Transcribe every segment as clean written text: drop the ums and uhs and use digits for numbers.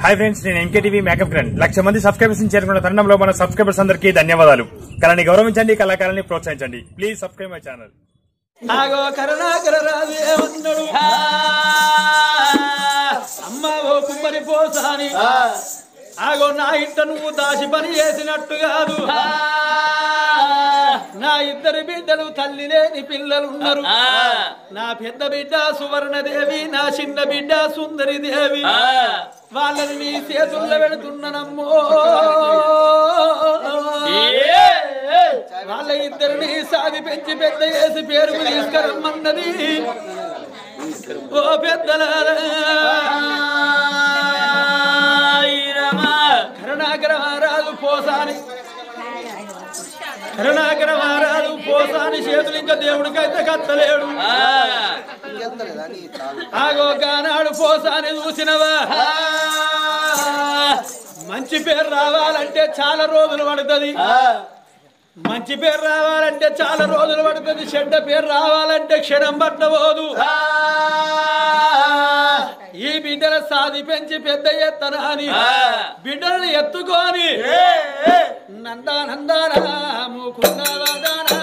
Hi friends, నేను MKTV makeup grand 1,00,000 మంది subscribers చేరుకున్న తరుణంలో మన సబ్స్క్రైబర్స్ అందరికీ ధన్యవాదాలు. కళని గౌరవించండి, కళాకారాన్ని ప్రోత్సహించండి. Please subscribe my channel. ఆగో కరుణాకర రాజు ఏమన్నాడు? అమ్మ ఓ కుమ్మరి పోసాని, ఆగో నా ఇంట నువ్వు దాచి పని చేసినట్టు కాదు. నా ఇద్దరు బిడ్డలు తల్లి లేని పిల్లలున్నారు. నా పెద్ద బిడ్డ సువర్ణదేవి, నా చిన్న బిడ్డ సుందరి దేవి. వాళ్ళని నీ చేతుల్లో పెడుతున్నానమ్మో. వాళ్ళ ఇద్దరిని సాది పెంచి పెద్ద చేసి పేరుకు తీసుకురమ్మన్నది. ఓ పెద్దలారా, కరుణాకర మహారాజు పోసాని, కరుణాకర మహారాజు పోసాని చేతులు ఇంకా దేవుడికైతే కత్తలేడు. ఆగో గానాడు పోసాని చూసినవా? మంచి పేరు రావాలంటే చాలా రోజులు పడుతుంది. మంచి పేరు రావాలంటే చాలా రోజులు పడుతుంది. చెడ్డ పేరు రావాలంటే క్షణం పట్టబోదు. ఈ బిడ్డల సాది పెంచి పెద్ద ఎత్తన అని బిడ్డలను ఎత్తుకొని నందానందానా ముకుందవదనా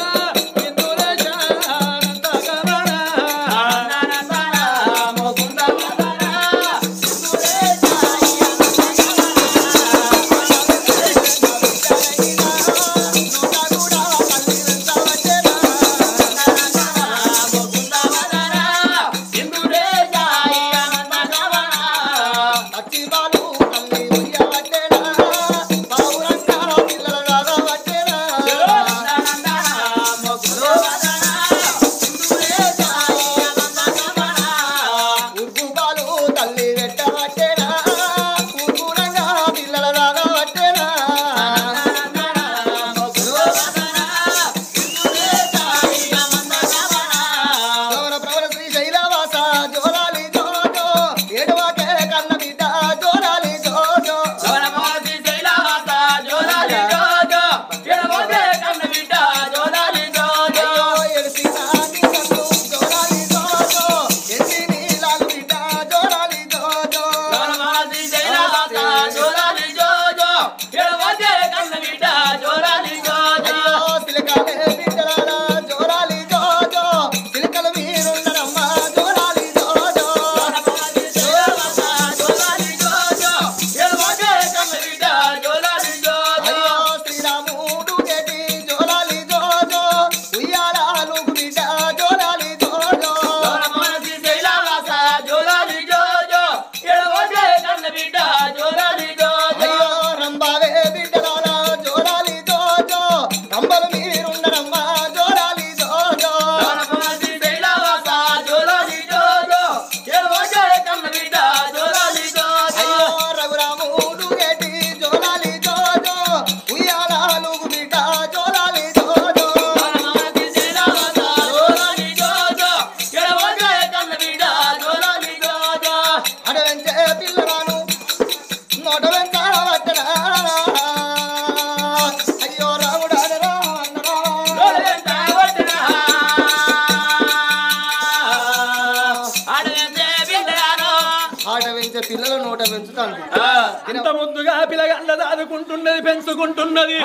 పిల్లలు నోట పెంచుతాను. ఇంత ముద్దుగా పిల్లగండ్ల దాదుకుంటున్నది, పెంచుకుంటున్నది.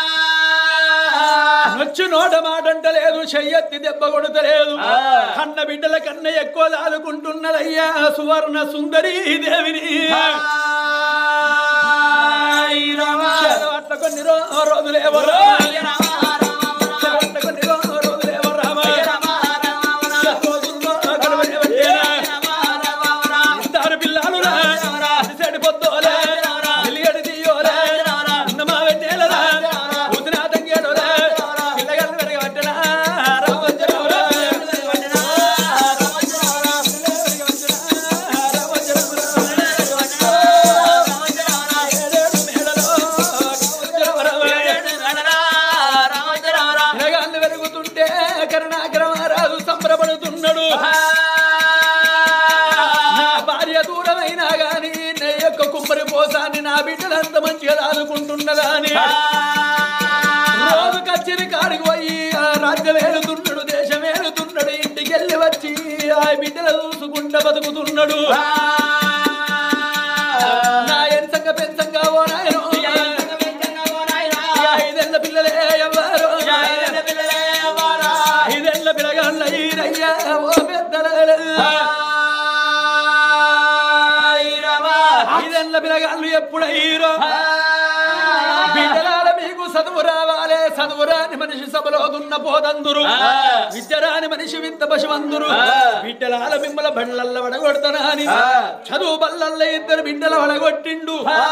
నొచ్చి నోట మాటంటలేదు, చెయ్యెత్తి దెబ్బ కొడతలేదు. కన్న బిడ్డల కన్నా ఎక్కువ దాదుకుంటున్నదయ్యా సువర్ణ సుందరి దేవిని. అట్లా కొన్ని రోజులేవరో బిడ్డలంత మంచిగా దాదుకుంటున్నదాని రోజు కచ్చిరి కాడికి పోయి రాజ్యం ఏలుతున్నాడు, దేశం ఏలుతున్నాడు. ఇంటికి వెళ్ళి వచ్చి ఆ బిడ్డలు చూసుకుంటూ బతుకుతున్నాడు. ఐదేళ్ల పిల్లగాళ్ళు ఎప్పుడయ్యారో బిడ్డలాల మీకు చదువు రావాలే, చదువురాని మనిషి సభలో దున్న పోదందురు, విద్యరాని మనిషి వింత పశువందురు. బిడ్డలాల మిమ్మల బళ్ళల్ల వడగొడతానా అని చదువు బళ్ళల్ల ఇద్దరు బిడ్డల వడగొట్టిండు.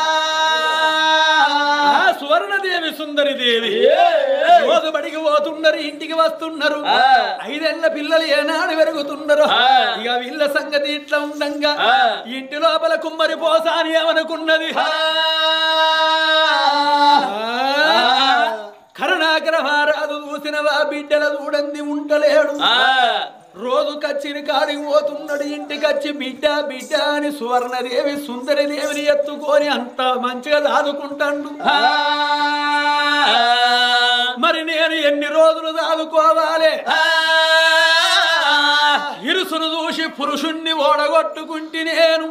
సువర్ణదేవి సుందరిదేవి రోజు బడికి పోతున్నారు, ఇంటికి వస్తున్నారు. ఐదేళ్ల పిల్లలు ఏనాడు పెరుగుతున్నారు. ఇక వీళ్ళ సంగతి ఇట్లా ఉండంగా ఇంటి లోపల కుమ్మరి పోసాని ఏమనుకున్నది, కరుణాకర మహారాజు చూసినవా బిడ్డల చూడండి ఉంటలేడు. రోజు కచ్చిని కాడికి పోతున్నాడు, ఇంటికచ్చి బిడ్డ బిడ్డ అని సువర్ణదేవి సుందరిదేవిని ఎత్తుకొని అంత మంచిగా దాదుకుంటాడు. మరి నేను ఎన్ని రోజులు దాదుకోవాలి, ఇరుసును చూసి పురుషుణ్ణి ఓడగొట్టుకుంటే నేను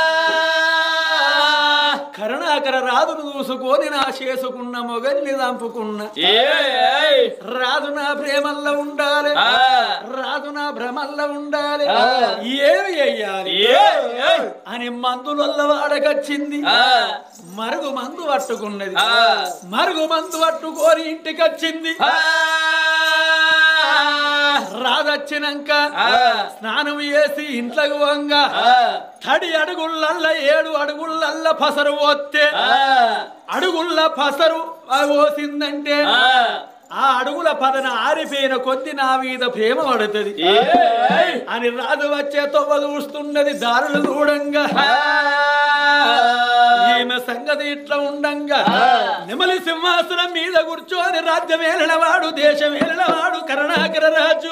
కరుణాకర రాజును చూసుకొని నా చేసుకున్న మొగల్ని చంపుకున్నా. రాజు నా ప్రేమల్లో ఉండాలి, రాజు నా భ్రమల్లో ఉండాలి, ఏమి చెయ్యాలి అని మందుల వాడకొచ్చింది. మరుగు మందు పట్టుకున్నది, మరుగు మందు పట్టుకొని ఇంటికి వచ్చింది. రాదొచ్చినాక స్నానం చేసి ఇంట్లోకి వంగా తడి అడుగుళ్ళల్ల 7 అడుగుళ్ళల్ల పసరు పోతే అడుగుళ్ళ పసరు పోసిందంటే ఆ అడుగుల పదన ఆరిపోయిన కొద్ది నా మీద ప్రేమ పడుతుంది అని రాజు వచ్చే తొవ్వ చూస్తున్నది. దారులు చూడంగా ఈమె సంగతి ఇట్లా ఉండంగా నెమలి సింహాసనం మీద కూర్చొని రాజ్యం ఏలినవాడు, దేశం ఏలినవాడు కరుణాకర రాజు.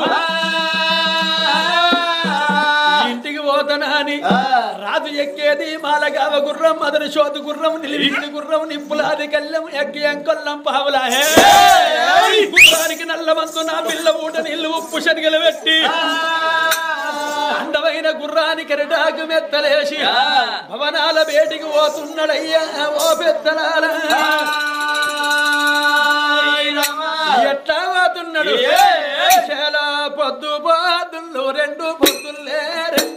ఇంటికి పోతనాని రాజు ఎక్కేది మాలగావ గుర్రం, మదన శోధ గుర్రం, నిలిమిడి గుర్రం, నింపులాది కళ్ళం, ఎక్కి అంకొల్లం పావులా. గుర్రానికి నల్ల మందు నా పిల్ల ఊట నీళ్లు ఉప్పు శనగలు పెట్టి అందమైన గుర్రానికి ఎరటాకు మెత్తలేసి భవనాల బేటికి పోతున్నాడయ్యా. ఓ పెద్దలాల ఎట్లా పోతున్నాడు, చాలా పొద్దు పొద్దుళ్ళు 2 పొద్దుల్లే 2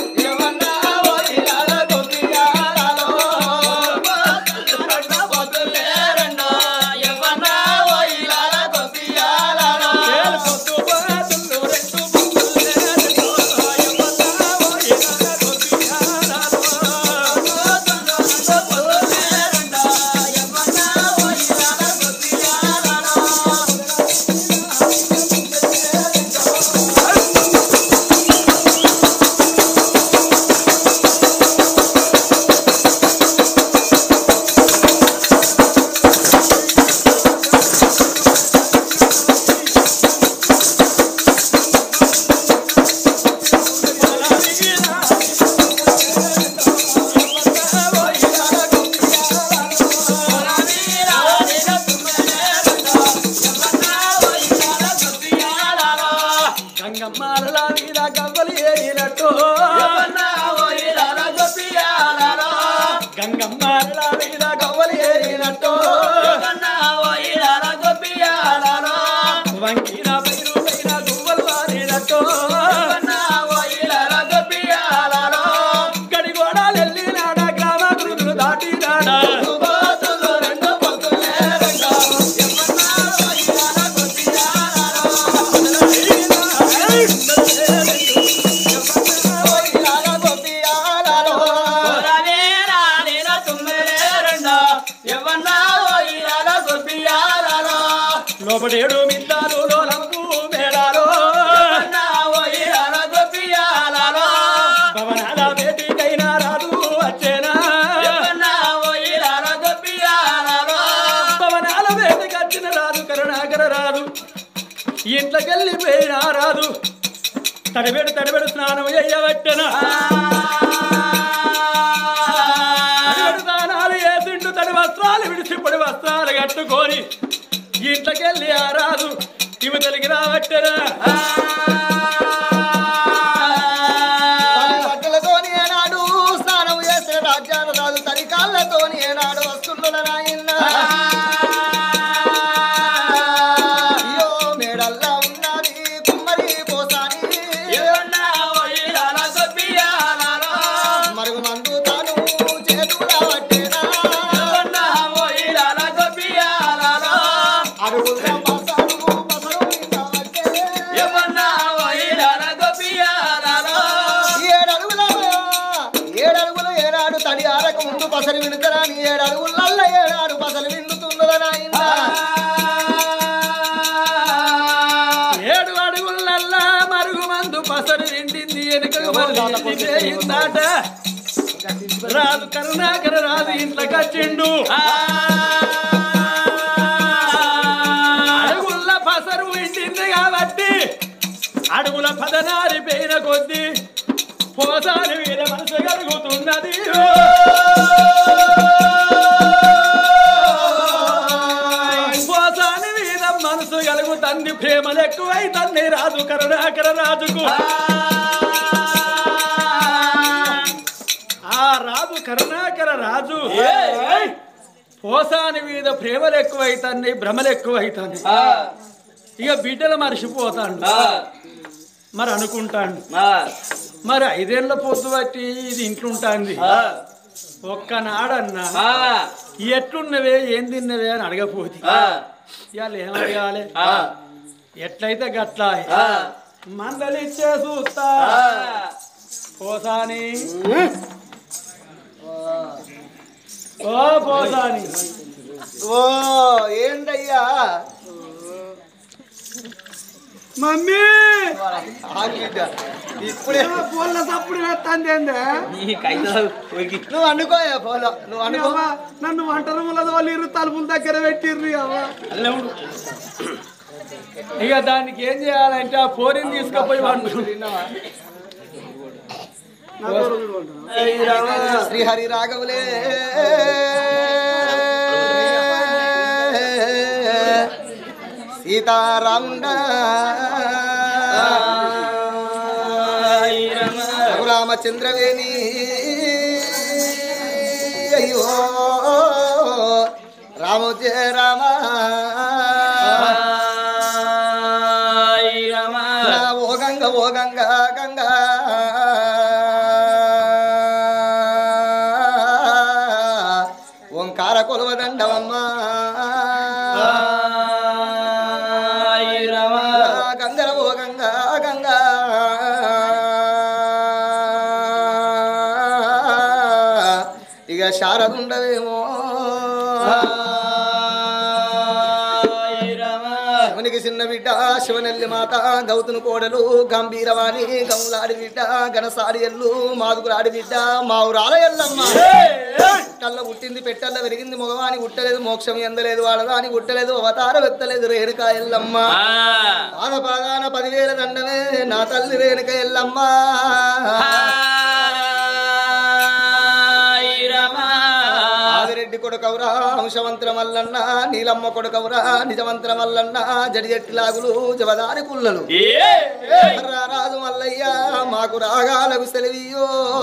లోపడేడు మిద్దాలు లోలంపు మేడాలో భవనాల బేటికైనా రాదు వచ్చేనా, భవనాల బేటికి వచ్చిన రాదు కరుణాకర రాదు. ఇంట్లోకెళ్ళిపోయినా రాదు తడిబెడు స్నానం చెయ్యబట్టెనా, స్నానాలు వేసిండు తడి వస్త్రాలు విడిచి పొడి వస్త్రాలు కట్టుకొని ఇంట్లోకెళ్ళి ఆ రాదు ఇవి తలిగి రాబట్టెనా. బట్టలతోని ఏనాడు స్నానం చేసిన రాజ్యాలు రాదు, తరికాళ్ళతోని ఏనాడు వస్తువుల నాయన్న అయ్యో మేడల్లా ఉన్నది కుమ్మరి పోసాని మరుగు మందు తాను గడి ఆరక ముందు పసలు వినుతరా నీ 7 అడుగులల్ల 7 పసలు విండుతున్నదా నాయనా 7 అడుగులల్లా మరుగు మందు పసరు నిండింది వెనుకకు మరిందాట రాదు కరుణాకర రాదు ఇంట్లోకి వచ్చిండు అడుగుల పసరు విండింది కాబట్టి అడుగుల పదనారి పేన కొద్ది పోసారి వీర మనసు కలుగుతున్నది పోసాని వీర మనసు కలుగుతుంది ప్రేమలు ఎక్కువైతుంది రాజు కరుణాకర రాజుకు ఆ రాజు కరుణాకర రాజు పోసాని మీద ప్రేమలు ఎక్కువైతుంది భ్రమలు ఎక్కువైతుంది ఇక బిడ్డలు మర్చిపోతాడు మరి అనుకుంటాడు మరి 5 ఏళ్ల పొద్దు బట్టి ఇది ఇంట్లుంటాంది ఒక్కనాడన్నా ఎట్లున్నవే ఏం తిన్నవే అని అడగపోతే ఇవాళ ఏం అడగాలి ఎట్లయితే గట్ల మందలిచ్చే చూస్తా పోసాని ఓ పోసాని ఓ ఏందయ్యా మమ్మీ ఇప్పుడే పూల తప్పుడు వేస్తాంది నువ్వు అనుకోయా పోలో నువ్వు అనుకో నన్ను వంట రూముల వాళ్ళు తలుపుల దగ్గర పెట్టిర్రు ఇక దానికి ఏం చేయాలంటే ఆ పోరిని తీసుకుపోయి శ్రీహరి రాఘవులే సీతారాముండ రఘురామచంద్రవేణి అయ్యో రామో జయ రామ ఓ గంగ ఓ గంగ గంగ ఓంకార కొలవదండవమ్మ గంగర ఓ గంగ గంగ ఇక శారదుండవేమో శివునికి చిన్న బిడ్డ శివనెల్లి మాత గౌతును కోడలు గంభీరవాణి గౌలాడి బిడ్డ గణసాడి ఎల్లు మాదుగులాడి బిడ్డ మావురాల ఎల్లమ్మ పుట్టల్ల పుట్టింది పెట్టల్ల పెరిగింది మగవాని ఉట్టలేదు మోక్షం ఎందలేదు వాళ్ళదాని ఉట్టలేదు అవతారం ఎత్తలేదు రేణుక ఎల్లమ్మ పాదాన 10,000 దండమే నా తల్లి రేణుక ఎల్లమ్మ ఆదిరెడ్డి కొడుకవురా అంశవంతర మల్లన్న నీలమ్మ కొడుకవురా నిజవంతర మల్లన్న జడిజెట్టి లాగులు జవదారి పుల్లలు రారాజు మల్లయ్య మాకు రాగాలకు సెలవియో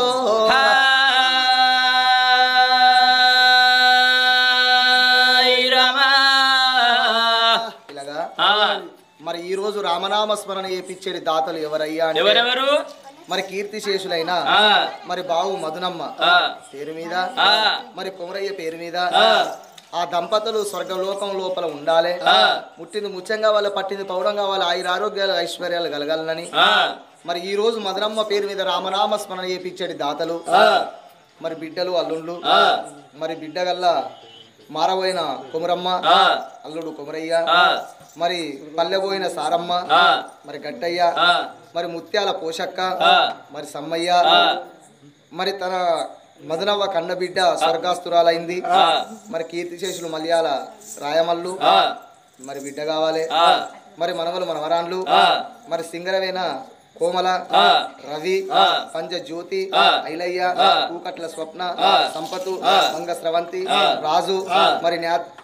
ఇలాగా మరి ఈ రోజు రామనామ స్మరణ చేపించేది దాతలు ఎవరయ్యా ఎవరెవరు మరి కీర్తిశేషులైన మరి బావు మధునమ్మ పేరు మీద మరి కొమరయ్య పేరు మీద ఆ దంపతులు స్వర్గలోకం లోపల ఉండాలి ముట్టింది ముత్యంగా వాళ్ళ పట్టింది పౌడంగా వాళ్ళ ఆయురారోగ్యాలు ఐశ్వర్యాలు కలగాలని మరి ఈ రోజు మధునమ్మ పేరు మీద రామనామ స్మరణ చేపించేది దాతలు మరి బిడ్డలు అల్లుండ్లు మరి బిడ్డ గల్ల మారబోయిన కొమరమ్మ అల్లుడు కొమరయ్య మరి పల్లెబోయిన సారమ్మ మరి గట్టయ్య మరి ముత్యాల పోషక్క మరి సమ్మయ్య మరి తన మదనవ్వ కన్నబిడ్డ స్వర్గాస్తురాలైంది మరి కీర్తిశేషులు మలయాళ రాయమల్లు మరి బిడ్డ కావాలి మరి మనవలు మనవరాన్లు మరి సింగరవేన కోమల రవి పంజ జ్యోతి ఐలయ్య కూకట్ల స్వప్న సంపతు మంగ స్రవంతి రాజు మరి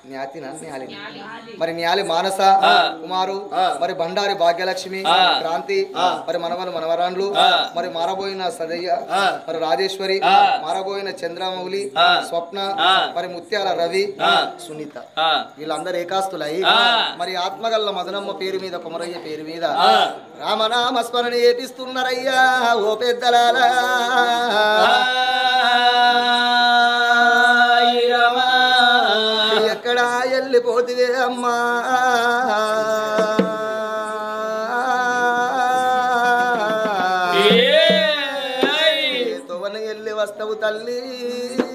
మరి న్యాలి మానస కుమారు మరి బండారి భాగ్యలక్ష్మి క్రాంతి మరి మనవలు మనవరాన్లు మరి మారబోయిన సదయ్య మరి రాజేశ్వరి మారబోయిన చంద్రమౌళి స్వప్న మరి ముత్యాల రవి సునీత వీళ్ళందరూ ఏకాస్తులై మరి ఆత్మగల్ల మదనమ్మ పేరు మీద కొమరయ్య పేరు మీద రామనామ స్మరణ చేపిస్తున్నారయ్యా ఓ పెద్దలారా ఎక్కడా వెళ్ళిపోతివే అమ్మా తోవన వెళ్ళి వస్తావు తల్లి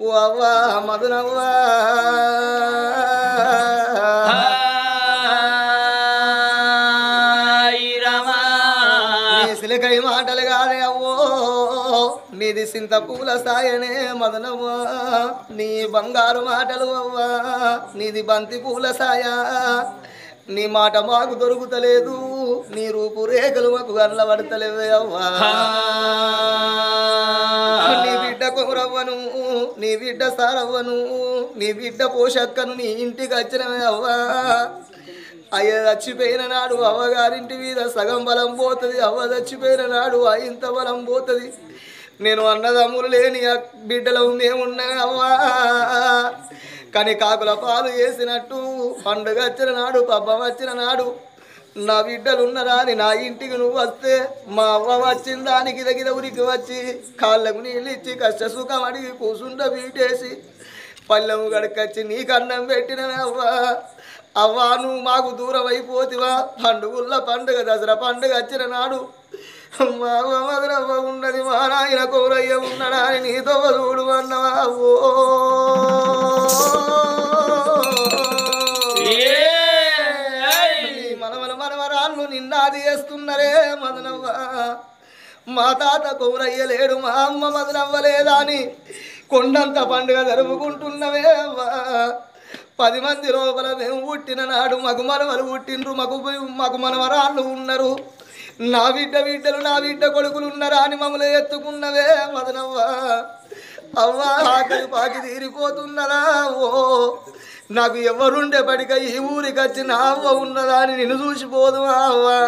ఓ అవ్వా మధునవ్వా సిలకై మాటలు కాదే అవ్వో నీది సింత పూల సాయనే మదనవ్వా నీ బంగారు మాటలు అవ్వా నీది బంతి పూల సాయ నీ మాట మాకు దొరుకుతలేదు నీ రూపు రేఖలు మాకు కళ్ళబడతలేవే అవ్వా నీ బిడ్డ కొరవ్వను నీ బిడ్డ సారవ్వను నీ బిడ్డ పోషక్కను నీ ఇంటికి వచ్చినవే అవ్వా అయ్య చచ్చిపోయిన నాడు అవ్వగారింటి మీద సగం బలం పోతుంది అవ్వ చచ్చిపోయిన నాడు ఇంత బలం పోతుంది నేను అన్నదమ్ములు లేని బిడ్డలు మేమున్నా అవ్వా కానీ కాకుల పాలు వేసినట్టు పండుగ వచ్చిన నాడు పబ్బం వచ్చిన నాడు నా బిడ్డలు ఉన్నరా అని నా ఇంటికి నువ్వు వస్తే మా అవ్వ వచ్చిన దానికి దగ్గర ఉరికి వచ్చి కాళ్ళకు నీళ్ళు ఇచ్చి కష్ట సుఖం అడిగి కూసుండ బీటేసి పల్లెము గడకొచ్చి నీకు అన్నం పెట్టినవే అవ్వా అవ్వా నువ్వు మాకు దూరం అయిపోతివా పండుగల పండుగ దసరా పండుగ వచ్చిన నాడు మా అవ్వ మధురవ్వ ఉన్నది మా నాయన కోరయ్య ఉన్నాడా అని నీతో చూడు అన్నవా ఓ మనవరాళ్ళు నిన్నాది చేస్తున్నారే మధునవ్వ మా తాత కోరయ్య లేడు మా అమ్మ మధునవ్వ లేదా అని కొండంత పండుగ జరుపుకుంటున్నవే అవ్వా 10 మంది లోపల మేము పుట్టిన నాడు మగు మనవలు పుట్టిండ్రు మగు మనవరాళ్ళు ఉన్నారు నా బిడ్డలు నా బిడ్డ కొడుకులు ఉన్నారా అని మమ్మల్ని ఎత్తుకున్నవే మదనవ్వ అవ్వా ఆకలి పాకి తీరిపోతున్నదా ఓ నాకు ఎవరుండే పడిక ఈ ఊరికి వచ్చి నా అవ్వ ఉన్నదా అని నిన్ను చూసిపోదు అవ్వా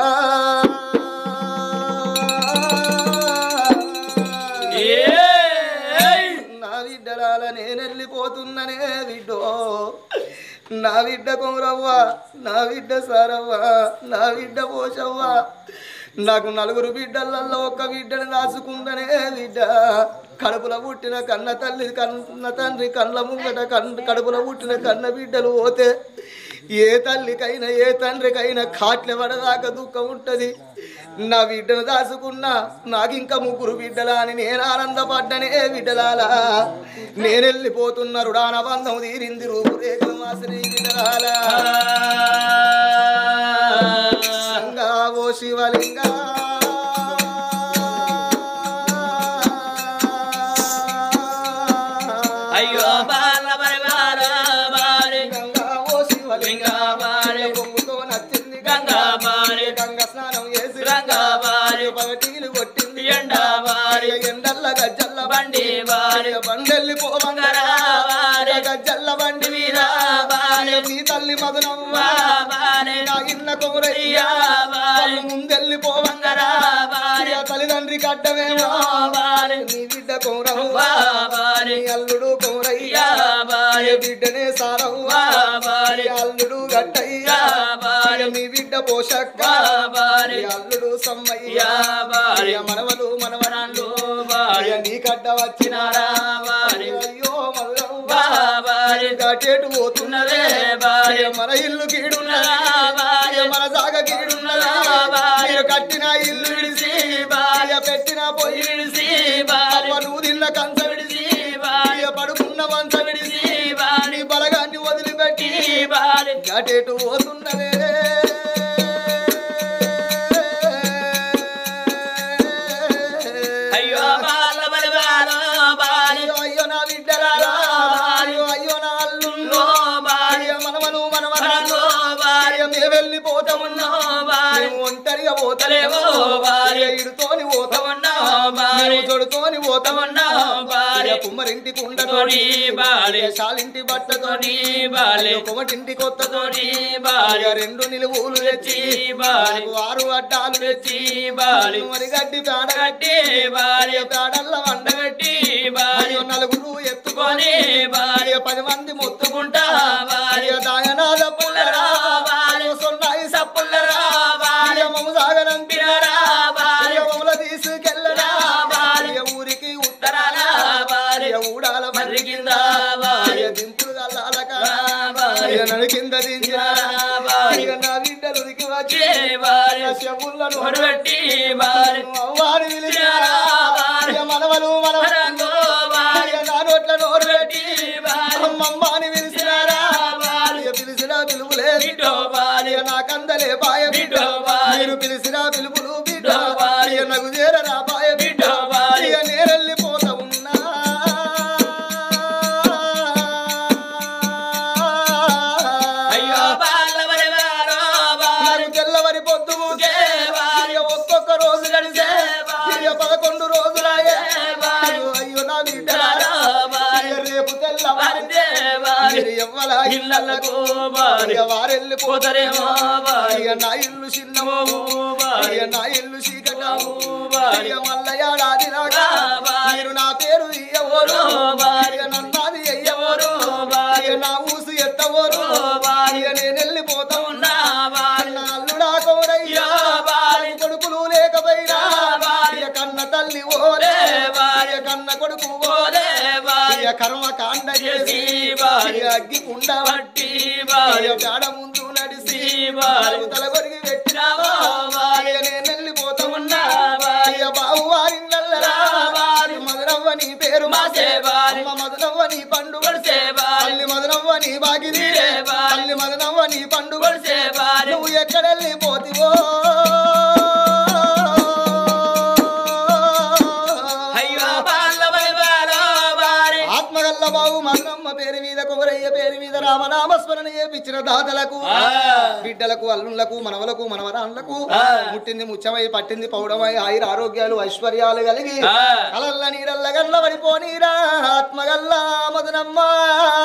నా బిడ్డలాల నేను వెళ్ళిపోతున్ననే బిడ్డో నా బిడ్డ కొమరవ్వ నా బిడ్డ సారవ్వ నా బిడ్డ పోషవ్వ నాకు 4 బిడ్డలలో ఒక్క బిడ్డను దాచుకుందనే బిడ్డ కడుపులో పుట్టిన కన్న తల్లి కన్న తండ్రి కళ్ళ ముంగట కడుపులో పుట్టిన కన్న బిడ్డలు పోతే ఏ తల్లికైనా ఏ తండ్రికైనా కాట్ల పడదాకా దుఃఖం ఉంటుంది నా బిడ్డను దాచుకున్నా నాకు ఇంకా 3 బిడ్డలా అని నేను ఆనందపడ్డనే బిడ్డలాలా నేను వెళ్ళిపోతున్న రుడాన బంధం తీరింది రూపురేఖలు మాసిరి బిడ్డలాలా ఓ శివలింగా అయ్యో బాల బల బారి గంగా ఓ శివలింగా బారి బొమ్ముతో నచ్చింది గంగా బారి గంగా స్నానం చేసి గంగా బారి పగటీలు కొట్టింది ఎండా బారి ఎండల్ల గజ్జల్ల బండి బారి బండెల్లి పోవంగరా బారి గజ్జల్ల బండి మీద బారి నీ తల్లి మదనవ్వ బారి నా ఇన్న కొమరయ్య బారి ముందెల్లి పోవంగరా బారి తల్లిదండ్రి కడ్డమేమో బారి నీ బిడ్డ కొమరవ్వ బారి అల్లుడు కొమరయ్య బారి బిడ్డనే సారవ్వ బారి అల్లుడు గట్టయ్య బారి నీ బిడ్డ పోషక్క బారి అల్లుడు సమ్మయ్య బారి మనవలు మనవరాళ్ళు బారి నీ కడ్డ వచ్చినారా బారి అయ్యో మధురవ్వ బారి గటేటు పోతున్నదే బారి మన ఇల్లు కీడున్నదా బారి మన సాగ కీడున్నదా బారి కట్టిన ఇల్లు విడిసి బారి పెట్టిన పొయ్యి విడిసి బారి నువ్వు తిన్న కంచ విడిసి బారి పడుకున్న మంచ విడిసి బారి బలగాన్ని వదిలిపెట్టి బారి గటేటు పోతున్నదే అయ్యో బాల బల బారి అయ్యో నా బిడ్డలారా అయ్యో నా అల్లుల్లో బారి మనవను మనవరాల్లో బారి మేము వెళ్ళిపోతామన్నా బారి ఒంటరిగా పోతలేవో బారి ఇడుతోని పోతామన్నా బారి జొడుతోని పోతామన్నా బారి కుమ్మరింటి కుండతోని బారి శాలింటి బట్టతోని బారి కుమటింటి కొత్తతోని బారి 2 నిలువులు తెచ్చి బారి 6 అడ్డాలు తెచ్చి బారి మరి గడ్డి పేడ కట్టి బారి పేడల్ల వండగట్టి బారి 4 ఎత్తుకొని బారి 10 మంది మొత్తుకుంటా బారి దాయనాద పుల్లరా బారి సొన్నాయి సప్పుల్లరా బారి మమ్ము సాగనంపినారా బారి మమ్ముల తీసుకెళ్ళరా బారి ఊరికి ఉత్తరాల బారి ఊడాల మర్రి కింద బారి దింపులు గల్లాలక బారి నడికింద దించినారా బారి నా బిడ్డలు దిగి వచ్చి బారి చెవులను పెట్టి బారి అవ్వారి పిలిచారా బారి మనవలు మనవరాలు బారి నా నోట్ల నోరు పెట్టి అమ్మమ్మ అని పిలిచినారా పిలిచిన పిలుపులే నాకందలే బాయ బిడ్డ మీరు పిలిచిన పిలుపులు బిడ్డ నాకు చేరరా బాయ బిడ్డ నేరెళ్ళిపోతా ఉన్నా తెల్లవరి పొద్దు ఒక్కొక్క రోజు గడిచే 11 రోజులాగే అయ్యో నా బిడ్డ రేపు తెల్లవారి ఎవ్వల ఇళ్ళకు వారెళ్ళిపోతారేమో నా ఇల్లు చిన్నమో నా ఇల్లు చీకటము మల్ల ఏడాది రాగా మీరు నా పేరు ఇయ్యవరు నన్నాది అయ్యవరు నా ఊసు ఎత్తవరు నేను వెళ్ళిపోతా ఉన్నా అల్లుడా కౌరయ్యా కొడుకులు లేకపోయినా కన్న తల్లి ఓలే కన్న కొడుకు ఓలే కర్మ కాండ చేసి అగ్గి కుండ బట్టి పేడ ముందు నడిసి తల కొరికి పెట్టినావా నేను వెళ్ళిపోతా ఉన్నా బావు వారిళ్ళరా మధురవ్వ నీ పేరు మధురవ్వ నీ పండుగ తల్లి మధురవ్వ నీ బాగిరి తల్లి మధురవ్వ నీ పండుగ నువ్వు ఎక్కడెళ్ళిపోతివో బాబు మన్నమ్మ పేరు మీద కుమరయ్య పేరు మీద రామనామస్మరణ చేపించిన దాతలకు బిడ్డలకు అల్లుళ్లకు మనవలకు మనవరాళ్లకు ముట్టింది ముచ్చమై పట్టింది పౌడమై ఆయుర ఆరోగ్యాలు ఐశ్వర్యాలు కలిగి కలల్ల నీడల్ల గల్ల పడిపోనీరా ఆత్మగల్ల మదనమ్మ